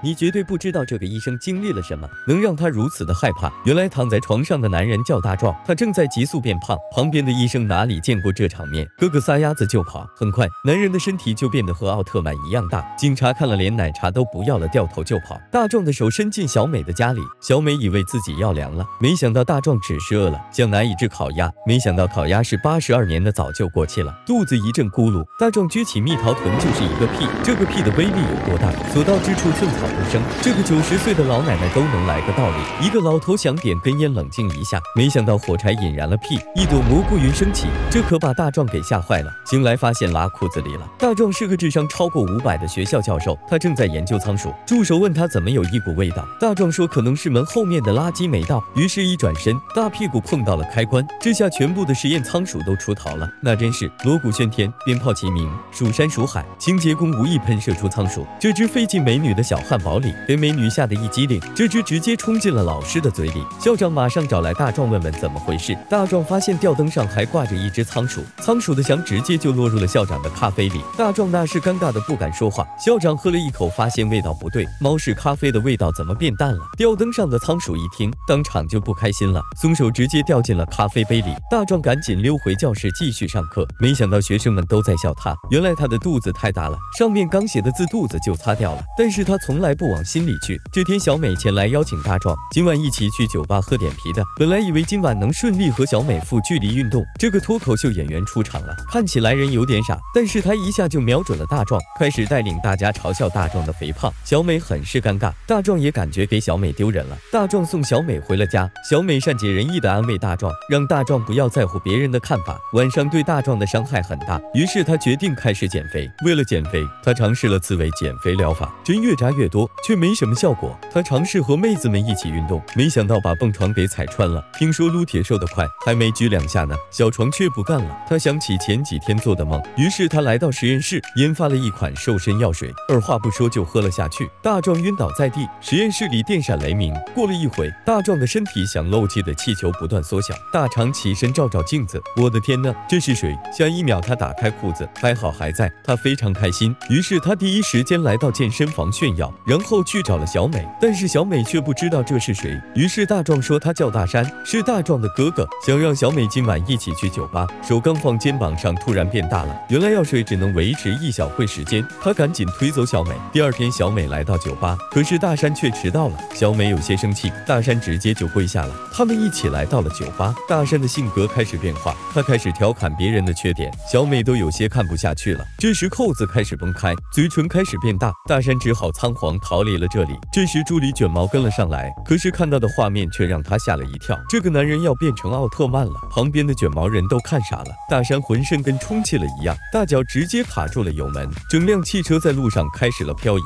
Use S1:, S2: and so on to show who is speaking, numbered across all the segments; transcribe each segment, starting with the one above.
S1: 你绝对不知道这个医生经历了什么，能让他如此的害怕。原来躺在床上的男人叫大壮，他正在急速变胖。旁边的医生哪里见过这场面，个个撒丫子就跑。很快，男人的身体就变得和奥特曼一样大。警察看了，连奶茶都不要了，掉头就跑。大壮的手伸进小美的家里，小美以为自己要凉了，没想到大壮只是饿了，想拿一只烤鸭，没想到烤鸭是82年的，早就过期了。肚子一阵咕噜，大壮撅起蜜桃臀就是一个屁。这个屁的威力有多大？所到之处寸草不生。这个90岁的老奶奶都能来个道理。一个老头想点根烟冷静一下，没想到火柴引燃了屁，一朵蘑菇云升起，这可把大壮给吓坏了。醒来发现拉裤子里了。大壮是个智商超过500的学校教授，他正在研究仓鼠。助手问他怎么有一股味道，大壮说可能是门后面的垃圾没倒。于是一转身，大屁股碰到了开关，这下全部的实验仓鼠都出逃了。那真是锣鼓喧天，鞭炮齐鸣，蜀山蜀海，清洁工无意喷射出仓鼠，这只飞进美女的小汉堡里，给美女吓得一激灵，这只直接冲进了老师的嘴里。校长马上找来大壮问问怎么回事。大壮发现吊灯上还挂着一只仓鼠，仓鼠的翔直接就落入了校长的咖啡里。大壮那是尴尬的不敢说话。校长喝了一口，发现味道不对，猫屎咖啡的味道怎么变淡了？吊灯上的仓鼠一听，当场就不开心了，松手直接掉进了咖啡杯里。大壮赶紧溜回教室继续上课，没想到学生们都在笑他，原来他的肚子太大了，上面刚写的字肚子就擦掉了，但是他从来不往心里去。这天小美前来邀请大壮，今晚一起去酒吧喝点啤的。本来以为今晚能顺利和小美负距离运动，这个脱口秀演员出场了，看起来人有点傻，但是他一下就瞄准了大壮，开始带领大家嘲笑大壮的肥胖。小美很是尴尬，大壮也感觉给小美丢人了。大壮送小美回了家，小美善解人意的安慰大壮，让大壮不要在乎别人的看法。晚上对大壮的伤害很大，于是他决定开始减肥。为了减肥，他尝试了刺猬减肥疗法，针越扎越多，却没什么效果。他尝试和妹子们一起运动，没想到把蹦床给踩穿了。听说撸铁瘦得快，还没举2下呢，小床却不干了。他想起前几天做的梦，于是他来到实验室，研发了一款瘦身药水，二话不说就喝了下去。大壮晕倒在地，实验室里电闪雷鸣。过了一会，大壮的身体像漏气的气球不断缩小。大肠起身照照镜子，我的天哪，这是谁？下一秒他打开裤子，还好还在，他非常开心。于是他第一时间来到健身房炫耀，然后去找了小美，但是小美却不知道这是谁。于是大壮说他叫大山，是大壮的哥哥，想让小美今晚一起去酒吧。手刚放肩膀上，突然变大了，原来药水只能维持1小会时间，他赶紧推走小美。第二天小美来到酒吧，可是大山却迟到了，小美有些生气，大山直接就跪下了。他们一起来到了酒吧，大山的性格开始变化，他开始调侃别人的缺点，小美都有些看不下去了。这时扣子开始崩开，嘴唇开始变大，大山只好仓皇逃离了这里。这时助理卷毛跟了上来，可是看到的画面却让他吓了一跳，这个男人要变成奥特曼了。旁边的卷毛人都看傻了，大山浑身跟充气了一样，大脚直接卡住了油门，整辆汽车在路上开始了漂移。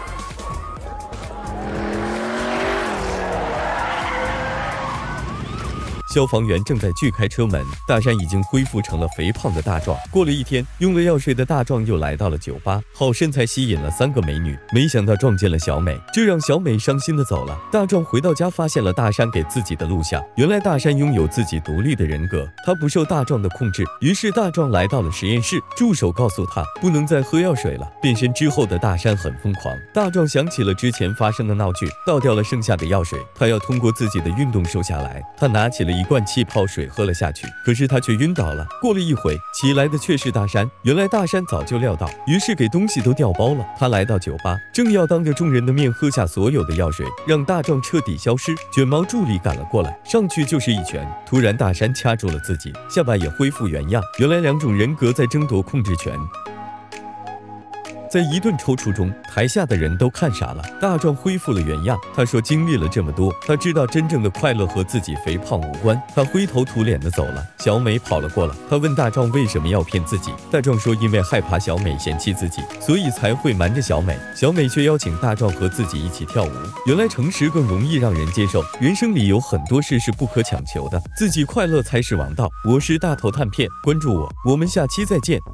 S1: 消防员正在锯开车门，大山已经恢复成了肥胖的大壮。过了一天，用了药水的大壮又来到了酒吧，好身材吸引了3个美女，没想到撞见了小美，这让小美伤心的走了。大壮回到家，发现了大山给自己的录像，原来大山拥有自己独立的人格，他不受大壮的控制。于是大壮来到了实验室，助手告诉他不能再喝药水了。变身之后的大山很疯狂，大壮想起了之前发生的闹剧，倒掉了剩下的药水，他要通过自己的运动瘦下来。他拿起了一罐气泡水喝了下去，可是他却晕倒了。过了一会，起来的却是大山，原来大山早就料到，于是给东西都调包了。他来到酒吧，正要当着众人的面喝下所有的药水，让大壮彻底消失。卷毛助理赶了过来，上去就是一拳，突然大山掐住了自己，下巴也恢复原样。原来2种人格在争夺控制权。在一顿抽搐中，台下的人都看傻了。大壮恢复了原样，他说经历了这么多，他知道真正的快乐和自己肥胖无关。他灰头土脸的走了。小美跑了过来，他问大壮为什么要骗自己。大壮说因为害怕小美嫌弃自己，所以才会瞒着小美。小美却邀请大壮和自己一起跳舞。原来诚实更容易让人接受，人生里有很多事是不可强求的，自己快乐才是王道。我是大头探片，关注我，我们下期再见。